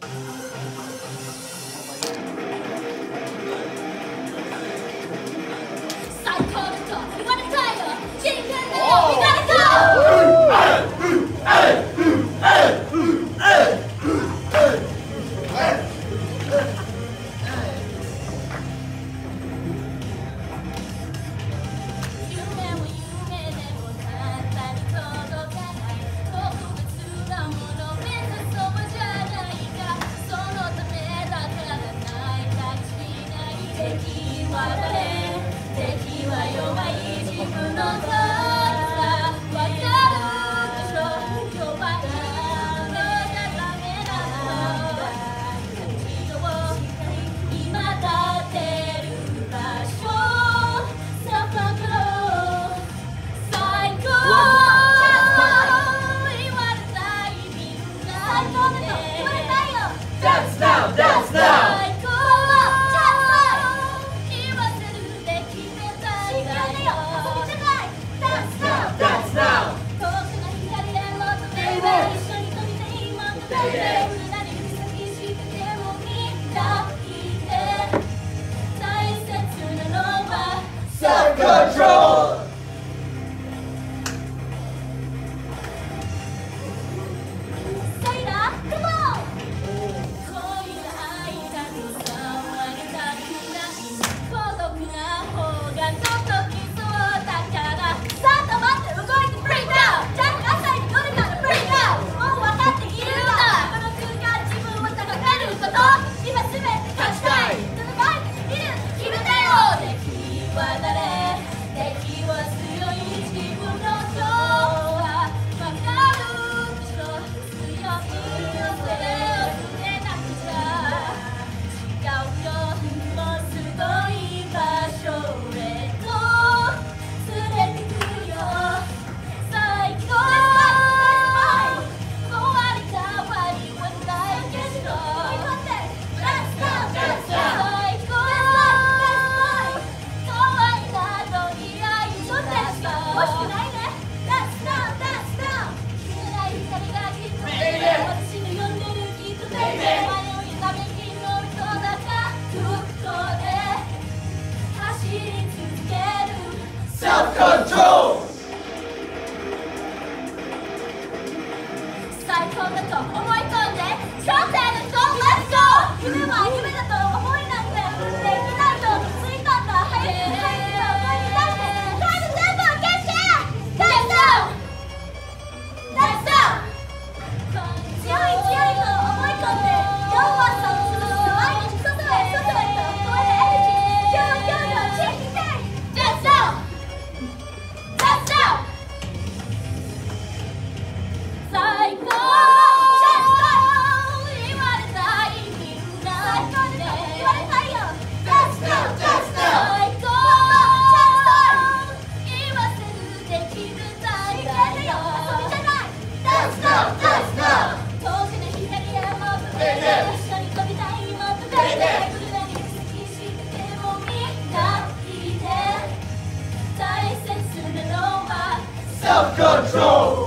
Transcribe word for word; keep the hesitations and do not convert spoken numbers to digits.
Self-control! Self-control! 最高だと思い込んで挑戦の Go! Let's go! 夢は夢だと思いなんてできないとついたんだ早く早くと思い出してタイム全部を消してLet's go! Let's go! 強い強いと思い込んでよんはその毎日外へ外へと超えるエネルギー今日今日のチェックテイ Let's go!最高言われたいみんな言われたいよ最高言わせるできる大会よ遊びじゃない遠くで光へもぶれて一緒に飛びたいもぶれてくるなに好きしててもみんないて大切なのは Self-control